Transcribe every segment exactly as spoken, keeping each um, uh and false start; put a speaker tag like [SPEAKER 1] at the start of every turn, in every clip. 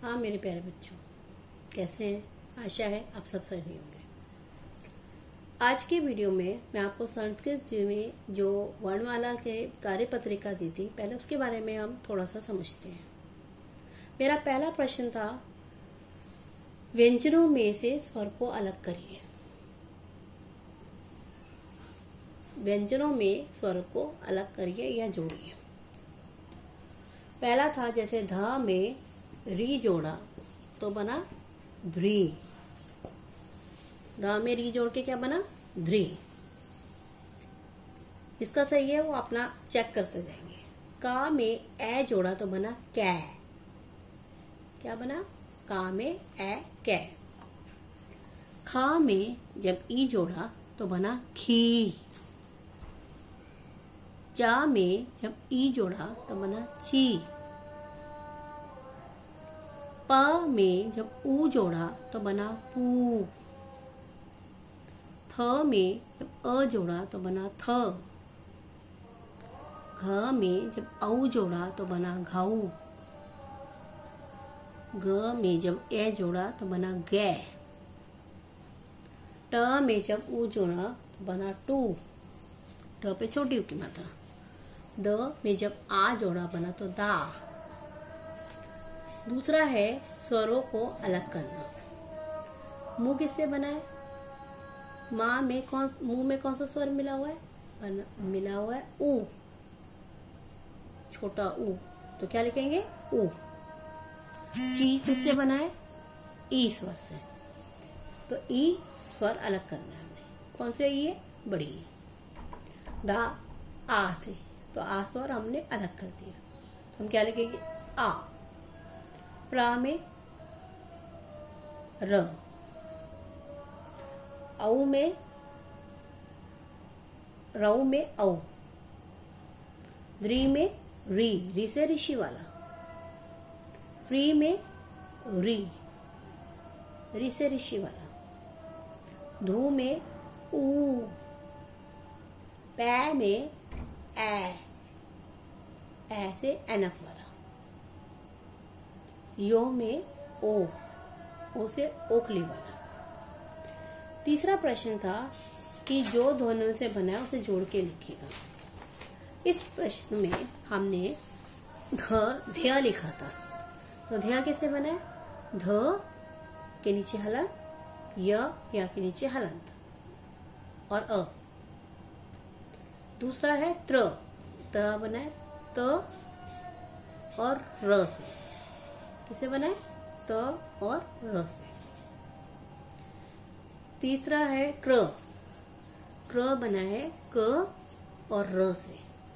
[SPEAKER 1] हाँ मेरे प्यारे बच्चों, कैसे हैं? आशा है आप सब सही होंगे। आज के वीडियो में मैं आपको संस्कृत में जो वर्णमाला के कार्यपत्रिका दी थी, पहले उसके बारे में हम थोड़ा सा समझते हैं। मेरा पहला प्रश्न था, व्यंजनों में से स्वर को अलग करिए। व्यंजनों में स्वर को अलग करिए या जोड़िए। पहला था, जैसे ध में री जोड़ा तो बना ध्री। ध में री जोड़ के क्या बना? ध्री। इसका सही है वो अपना चेक करते जाएंगे। का में ए जोड़ा तो बना कै। क्या बना? का में ए कै। खा में जब ई जोड़ा तो बना खी। चा में जब ई जोड़ा तो बना ची। प में जब ऊ जोड़ा तो बना पू। थ में जब अ जोड़ा तो बना थ। घ में जब औ जोड़ा तो बना घाऊ। ग में जब ए जोड़ा तो बना गे। ट में जब ऊ जोड़ा तो बना टू। ट पे छोटी ऊ की मात्रा। द में जब आ जोड़ा बना तो दा। दूसरा है स्वरों को अलग करना। मुंह किससे बना है? माँ में कौन मुंह में कौन सा स्वर मिला हुआ है? बना, मिला हुआ है ऊ। छोटा ऊ, तो क्या लिखेंगे? ऊ। ची किससे बना है? ई स्वर से। तो ई स्वर अलग करना है हमें। कौन से ई है? बड़ी ई। दा आ से, तो आ स्वर हमने अलग कर दिया। तो हम क्या लिखेंगे? आ। प्रा में र। औ में रऊ में औ। द्री में री। री से ऋषि वाला। प्री में री। री से ऋषि वाला। धू में ऊ। पै में ए। ए से एनफ वाला। यो में ओ। ओ से ओखली वाला। तीसरा प्रश्न था कि जो ध्वनियों से बना है उसे जोड़ के लिखिएगा। इस प्रश्न में हमने ध ध्य लिखा था। तो ध्य कैसे बना है? ध के नीचे हलंत, य या के नीचे हलंत और अ। दूसरा है त्र। त बना है त और र से। किसे बना है? त और र से। तीसरा है क्र। क्र बना है क और र से।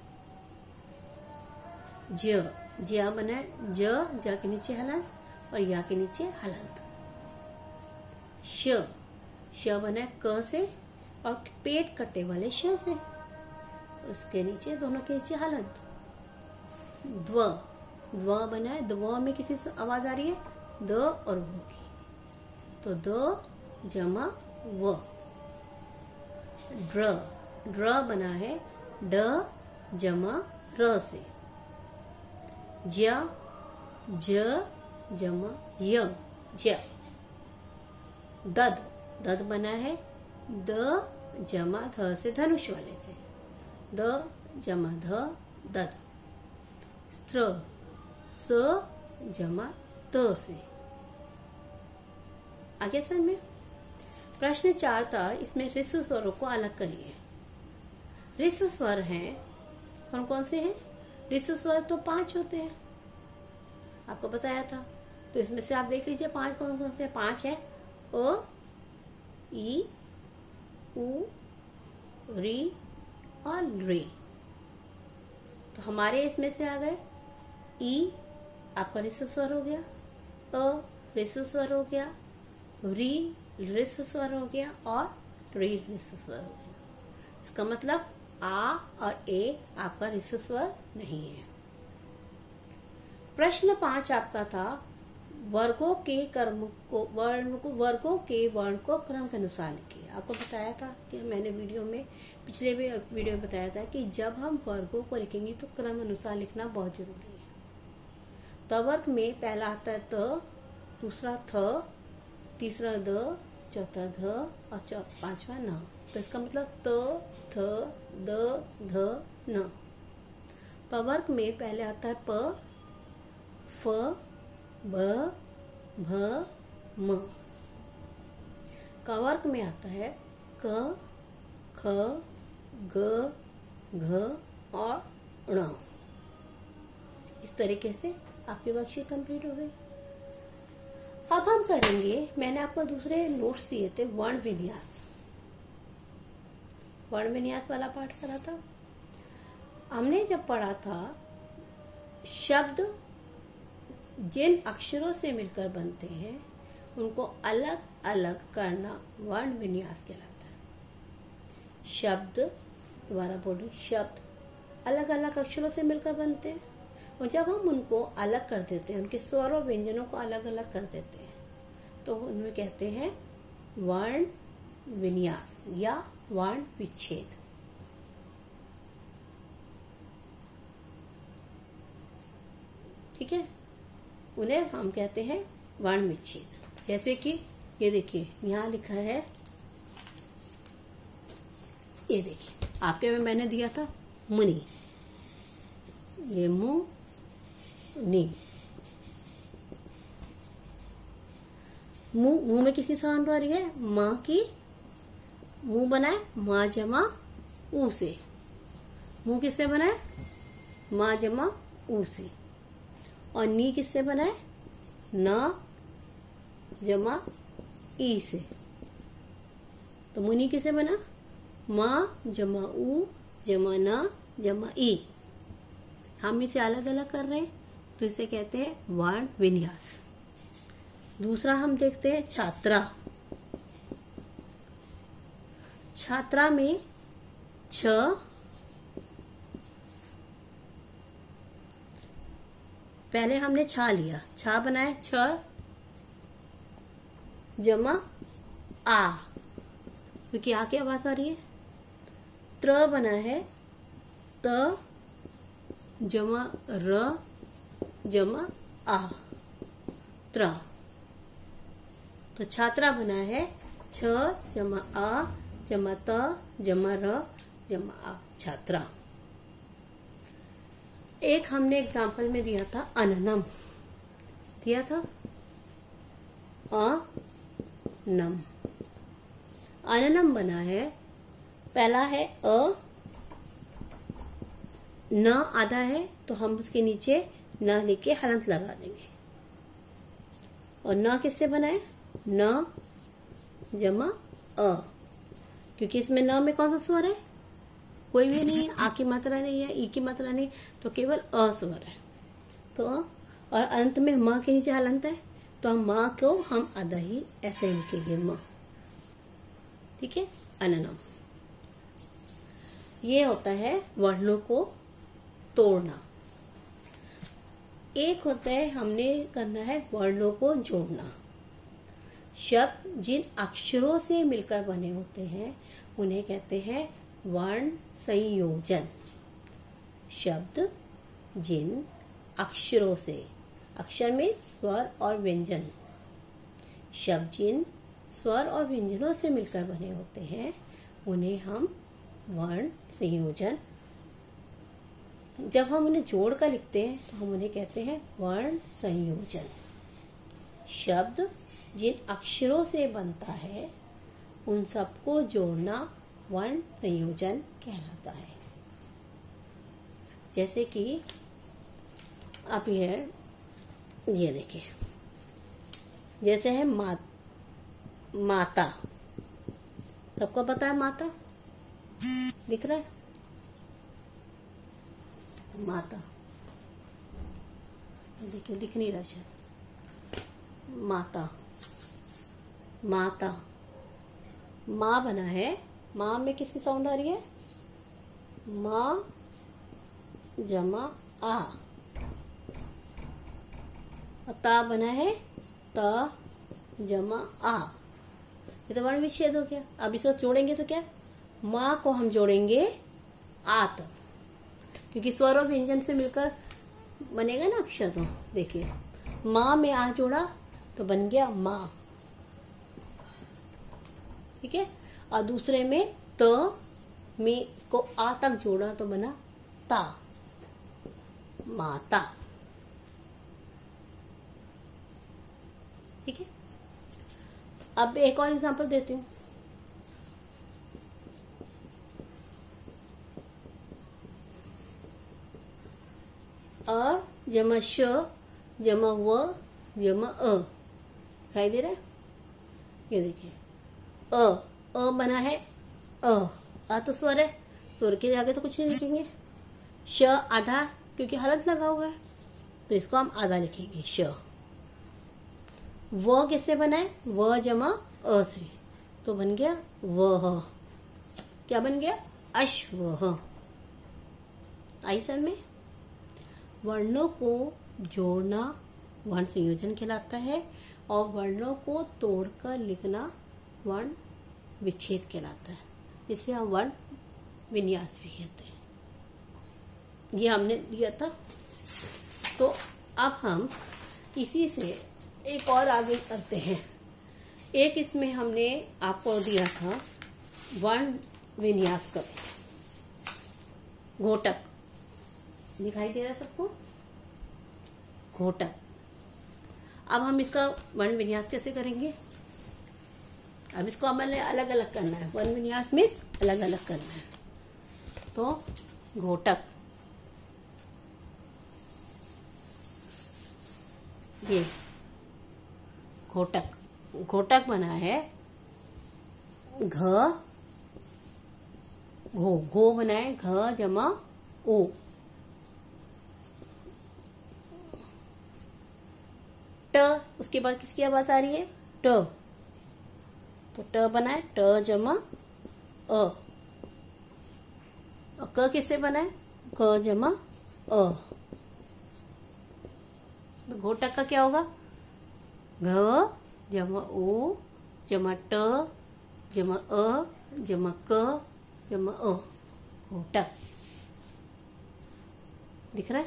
[SPEAKER 1] ज ज्या बना है ज, ज के नीचे हलंत और या के नीचे हलंत। श श बना है क से और पेट कटे वाले श से। उसके नीचे दोनों के नीचे हलंत। द्व द्व बना है, द्व में किसी से आवाज आ रही है? द और वो की, तो द जमा व। ड्र ड्र बना है ड जमा र से। ज ज जमा य ज। दद दद बना है द जमा ध से धनुष वाले से। द जमा ध दद। स्त्र स जमा त से। आगे सर में प्रश्न चार था, इसमें ऋस्व स्वरों को अलग करिए। ऋस्व स्वर हैं कौन कौन से हैं? ऋस्व स्वर तो पांच होते हैं, आपको बताया था। तो इसमें से आप देख लीजिए पांच कौन कौन से। पांच है अ, ई, उ, री और रे। तो हमारे इसमें से आ गए ई आपका ऋस्व स्वर हो गया, अ ऋस्व स्वर हो गया, री ऋस्व स्वर हो गया और री ऋस्व स्वर हो गया। इसका मतलब आ और ए आपका ऋस्व स्वर नहीं है। प्रश्न पांच आपका था, वर्गों के कर्म को वर्ण को वर्गों के वर्ण को क्रम के अनुसार लिखिए। आपको बताया था कि मैंने वीडियो में पिछले भी वीडियो में बताया था कि जब हम वर्गों को लिखेंगे तो क्रम अनुसार लिखना बहुत जरूरी है। तवर्ग में पहला आता है त, दूसरा थ, तीसरा द, चौथा ध और पांचवा न। तो इसका मतलब त, थ, द, ध, न। पवर्ग में पहले आता है प, फ, ब, भ, म। कवर्ग में आता है क, ख, ग, घ और ण। इस तरीके से आपकी वर्कशीट कंप्लीट हो गई। अब हम करेंगे, मैंने आपको दूसरे नोट्स दिए थे वर्ण विन्यास, वर्ण विन्यास वाला पाठ करा था। हमने जब पढ़ा था शब्द जिन अक्षरों से मिलकर बनते हैं उनको अलग अलग करना वर्ण विन्यास कहलाता है। शब्द, दोबारा बोलो, शब्द अलग अलग अक्षरों से मिलकर बनते हैं और जब हम उनको अलग कर देते हैं, उनके स्वर और व्यंजनों को अलग अलग कर देते हैं, तो उनमें कहते हैं वर्ण विन्यास या वर्ण विच्छेद। ठीक है, उन्हें हम कहते हैं वर्ण विच्छेद। जैसे कि ये देखिए यहाँ लिखा है, ये देखिए आपके में मैंने दिया था मुनि, ये मु नी। मुंह मुंह में किसी साउंड आ रही है, माँ की मुंह बनाए माँ जमा ऊ से। मुंह किससे बनाए, माँ जमा ऊ से। और नी किससे बनाए, न जमा ई से। तो मुनि किसे बना, माँ जमा ऊ जमा न जमा ई। हम इसे अलग अलग कर रहे हैं तो इसे कहते हैं वर्ण विन्यास। दूसरा हम देखते हैं छात्रा। छात्रा में छ, पहले हमने छा लिया, छा बनाए छ जमा आ, क्योंकि आ की आवाज आ रही है। त्र बना है त जमा र जमा आ, त्र। तो छात्रा बना है छ जमा आ जमा त जमा र जमा आ, छात्रा। एक हमने एग्जाम्पल में दिया था अननम, दिया था अनम। अननम बना है, पहला है अ, न आधा है तो हम उसके नीचे न लेके हलंत लगा देंगे। और न किससे बनाए, न जमा अ, क्योंकि इसमें न में कौन सा स्वर है, कोई भी नहीं है, आ की मात्रा नहीं है, ई की मात्रा नहीं, तो केवल अ स्वर है। तो और अंत में माँ के नीचे हलंत है, तो हम माँ को हम आधा ही ऐसे लिखेंगे माँ। ठीक है, अननम। ये होता है वर्णों को तोड़ना। एक होता है हमने करना है वर्णों को जोड़ना। शब्द जिन अक्षरों से मिलकर बने होते हैं उन्हें कहते हैं वर्ण संयोजन। शब्द जिन अक्षरों से, अक्षर में स्वर और व्यंजन, शब्द जिन स्वर और व्यंजनों से मिलकर बने होते हैं उन्हें हम वर्ण संयोजन, जब हम उन्हें जोड़कर लिखते हैं तो हम उन्हें कहते हैं वर्ण संयोजन। शब्द जिन अक्षरों से बनता है उन सबको जोड़ना वर्ण संयोजन कहलाता है। जैसे कि आप ये ये देखिए, जैसे है मा, माता, सबको पता है माता, दिख रहा है माता, देखिए दिख नहीं रहा शायद, माता, माता, माँ बना है, माँ में किसकी साउंड आ रही है, माँ जमा आ। और ता बना है त जमा आ, ये तो वर्ण विच्छेद हो गया। अब इसको जोड़ेंगे तो क्या, माँ को हम जोड़ेंगे आत, क्योंकि स्वर और व्यंजन से मिलकर बनेगा ना अक्षर। तो देखिए माँ में आ जोड़ा तो बन गया माँ। ठीक है। और दूसरे में त में को आ तक जोड़ा तो बना ता, माता। ठीक है। अब एक और एग्जांपल देती हूँ। अ जमा श जमा व जमा अ, दिखाई दे रहा है? ये देखिए, अ अ बना है अ, अ तो स्वर है, स्वर के आगे तो कुछ नहीं लिखेंगे। श आधा, क्योंकि हलंत लगा हुआ है तो इसको हम आधा लिखेंगे श। व किससे बना है? व जमा अ से, तो बन गया वह। क्या बन गया? अश्व। आई सर में? वर्णों को जोड़ना वर्ण संयोजन कहलाता है और वर्णों को तोड़कर लिखना वर्ण विच्छेद कहलाता है। इसे हम वर्ण विन्यास भी कहते हैं। ये हमने दिया था। तो अब हम इसी से एक और आगे करते हैं। एक इसमें हमने आपको दिया था वर्ण विन्यास करो। घोटक दिखाई दे रहा है सबको? घोटक। अब हम इसका वर्ण विन्यास कैसे करेंगे? अब इसको हमें अलग अलग करना है। वर्ण विन्यास में अलग अलग करना है। तो घोटक, ये घोटक, घोटक बना है घ, घो, घो बना है घ जमा ओ। ट, उसके बाद किसकी आवाज आ रही है? ट, तो ट बना है ट जमा अ। और क किससे बना है? क जमा अ। तो घोटक का क्या होगा? घ जमा ओ जमा ट जमा अ जमा क जमा अ, घोटक। दिख रहा है?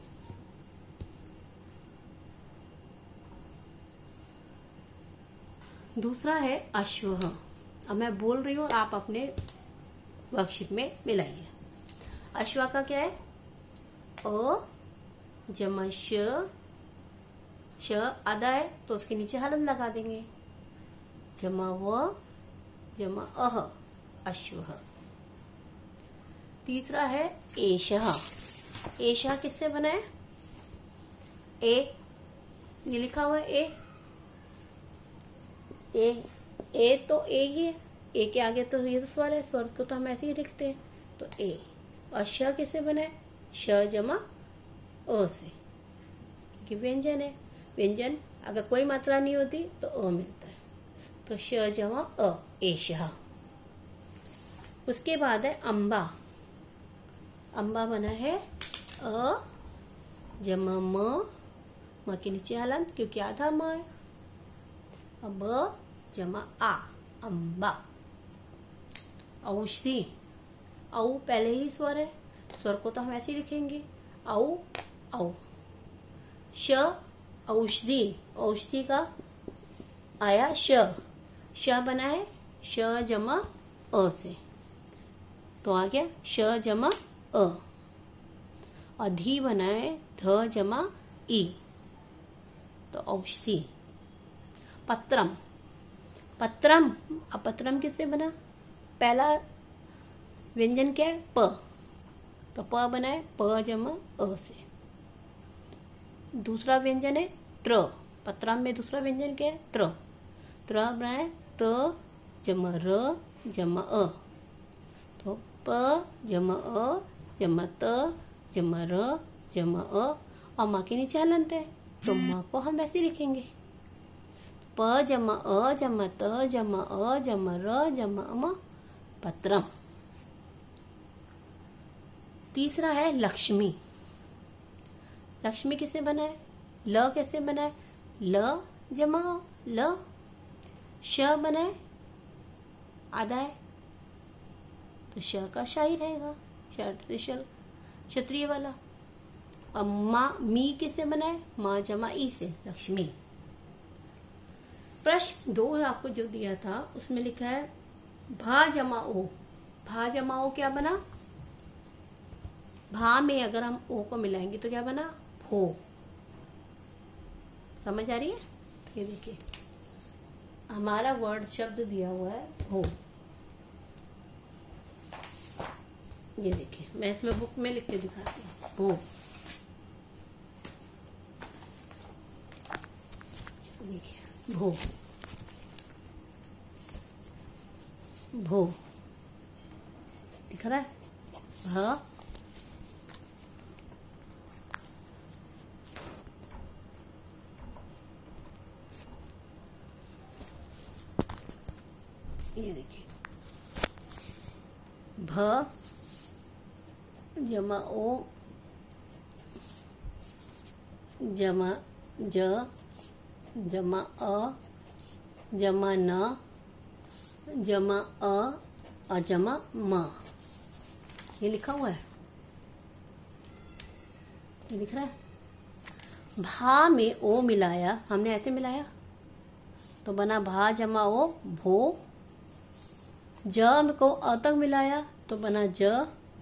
[SPEAKER 1] दूसरा है अश्व। अब मैं बोल रही हूँ और आप अपने वर्कशीट में मिलाइए। अश्व का क्या है? अ जमा श, श आधा है तो उसके नीचे हलंत लगा देंगे, जमा व जमा अह, अश्व। तीसरा है एषः। एषः किससे बना है? ए, ये लिखा हुआ है ए, ए, ए तो ए ही है। ए के आगे तो ये तो स्वर है, स्वर को तो हम ऐसे ही लिखते हैं। तो ए। और श किससे बना है? श जमा अ से, क्योंकि व्यंजन है। व्यंजन अगर कोई मात्रा नहीं होती तो अ मिलता है। तो श जमा अ, एषः। उसके बाद है अम्बा। अम्बा बना है अ जमा म, म के नीचे हलंत क्योंकि आधा म है। अब जमा आ, अम्बा। औषधि, औ पहले ही स्वर है, स्वर को तो हम ऐसे ही लिखेंगे औ औ। श औषधि, औषधि का आया श, श बना है श जमा अ से, तो आ गया श जमा अ। और धी बना है ध जमा ई, तो औषधि। पत्रम, पत्रम, अब पत्रम किससे बना? पहला व्यंजन क्या है? प, तो प बना है प जमा अ से। दूसरा व्यंजन है त्र, पत्रम में दूसरा व्यंजन क्या है? त्र, त्र बना है त जमा र जमा अ, तो प जमा अ जमा त जमा र जमा अ, और माँ के नीचे हलंत है तो माँ को हम ऐसे लिखेंगे प जमा अ जमा त जमा अ जमा र जमा अम, पत्रम। तीसरा है लक्ष्मी। लक्ष्मी किससे बना है? ल कैसे बना है? ल जमा ल, श बना है आधा है तो श का शाही रहेगा, क्षत्रिय क्षत्रिय वाला। अब माँ, मी किससे बना है? माँ जमा ई से, लक्ष्मी। प्रश्न दो आपको जो दिया था उसमें लिखा है भा जमा ओ। भा जमा ओ क्या बना? भा में अगर हम ओ को मिलाएंगे तो क्या बना? भो। समझ आ रही है? ये देखिए हमारा वर्ड शब्द दिया हुआ है भो। ये देखिए मैं इसमें बुक में लिख के दिखाती हूँ। भो, देखिए भो भो दिख रहा है। भ ये देखिए भ जमा ओ जमा ज जमा अ जमा न जमा अ अजमा म। ये लिखा हुआ है, ये दिख रहा है। भा में ओ मिलाया, हमने ऐसे मिलाया तो बना भा जमा ओ भो। ज को अ तक मिलाया तो बना ज।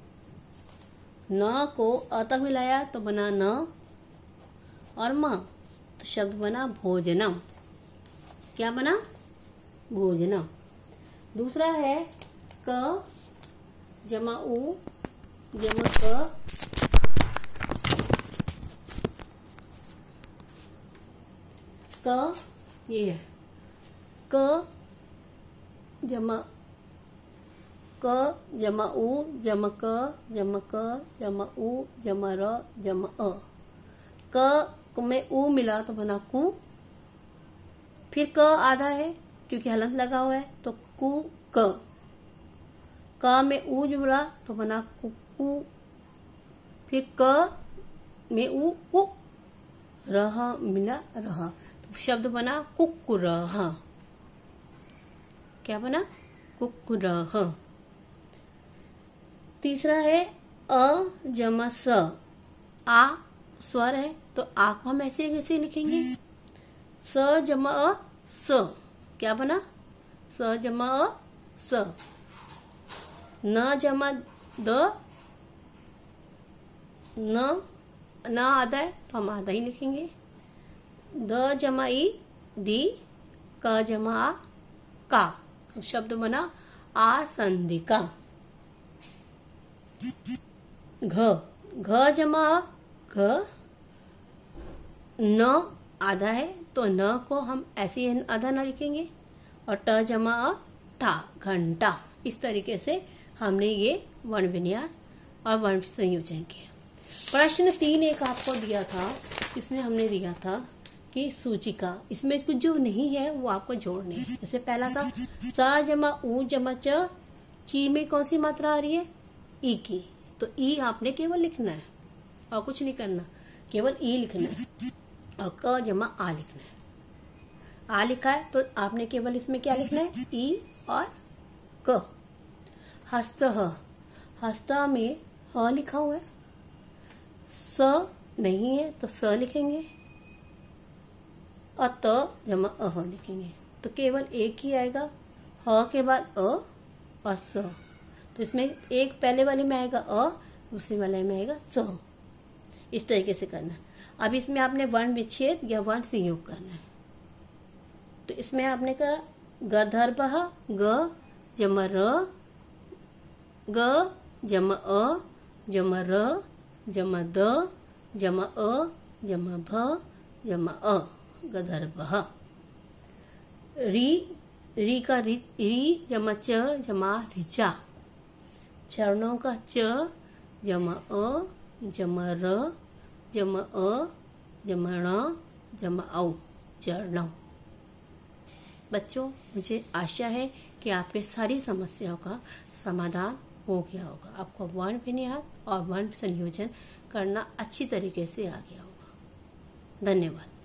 [SPEAKER 1] न को अ तक मिलाया तो बना न और म, तो शब्द बना भोजनम। क्या बना? भोजनम। दूसरा है क जमा उ जमा क क ये है क जमा क जमा उ जमा क जमा क जमा उ जमा र जमा अ। क में उ मिला तो बना कु। फिर क आधा है क्योंकि हलंत लगा हुआ है तो कु क। क में उ जुड़ा तो बना कुकु। फिर क में उ कु रह मिला रह तो शब्द बना कुकुरह। क्या बना? कुकुरह। तीसरा है अ जमा स। आ स्वर है तो आ को हम ऐसे कैसे लिखेंगे? स जमा अ स। क्या बना? स जमा अ स। न जमा द, न न आधा है तो हम आधा ही लिखेंगे। द जमा ई दी। क जमा आ का, तो शब्द बना आसंदिका। घ घ जमा घ। न आधा है तो न को हम ऐसे ही आधा न लिखेंगे और ट जमा अ टा घंटा। इस तरीके से हमने ये वर्ण विन्यास और वर्ण संयोजन किया। प्रश्न तीन एक आपको दिया था, इसमें हमने दिया था कि सूचिका, इसमें कुछ जो नहीं है वो आपको जोड़ने है। जैसे पहला था स जमा उ जमा च। ची में कौन सी मात्रा आ रही है? ई की, तो ई आपने केवल लिखना है और कुछ नहीं करना, केवल ई लिखना है। और क जमा आ लिखना है। आ लिखा है तो आपने केवल इसमें क्या लिखना है? ई और क। हस्त ह, हस्ता में ह लिखा हुआ है, स नहीं है तो स लिखेंगे और त जमा अह लिखेंगे, तो केवल एक ही आएगा। ह के बाद अ और स, तो इसमें एक पहले वाले में आएगा अ, दूसरे वाले में आएगा स। इस तरीके से करना है। अब इसमें आपने वर्ण विच्छेद या वर्ण संयोग करना है, तो इसमें आपने करा गर्धर्भ ग जमा र, ग जमा अ जमा र जमा द जमा अ जमा भ जमा अ, गधर्भ। री री का री, री जमा च जमा ऋचा। चरणों का च जमा अ जमा र जमा अ जमा ण जमा औ, चरणों। बच्चों, मुझे आशा है कि आपके सारी समस्याओं का समाधान हो गया होगा। आपको वर्ण विन्यास और वर्ण संयोजन करना अच्छी तरीके से आ गया होगा। धन्यवाद।